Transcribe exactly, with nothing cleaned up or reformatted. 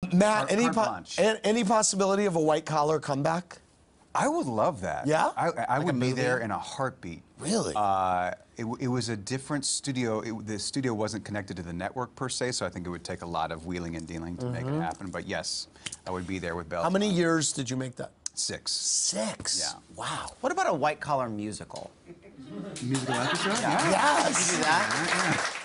Matt, any, carte po blanche. a- any possibility of a white-collar comeback? I would love that. Yeah? I, I Like a would be movie? there in a heartbeat. Really? Uh, it, w- it was a different studio. It, the studio wasn't connected to the network per se, so I think it would take a lot of wheeling and dealing to make it happen. But yes, I would be there with Bell. How many years did you make that? Six. Six? Yeah. Wow. What about a white-collar musical? Musical episode? Yes. Did you do that?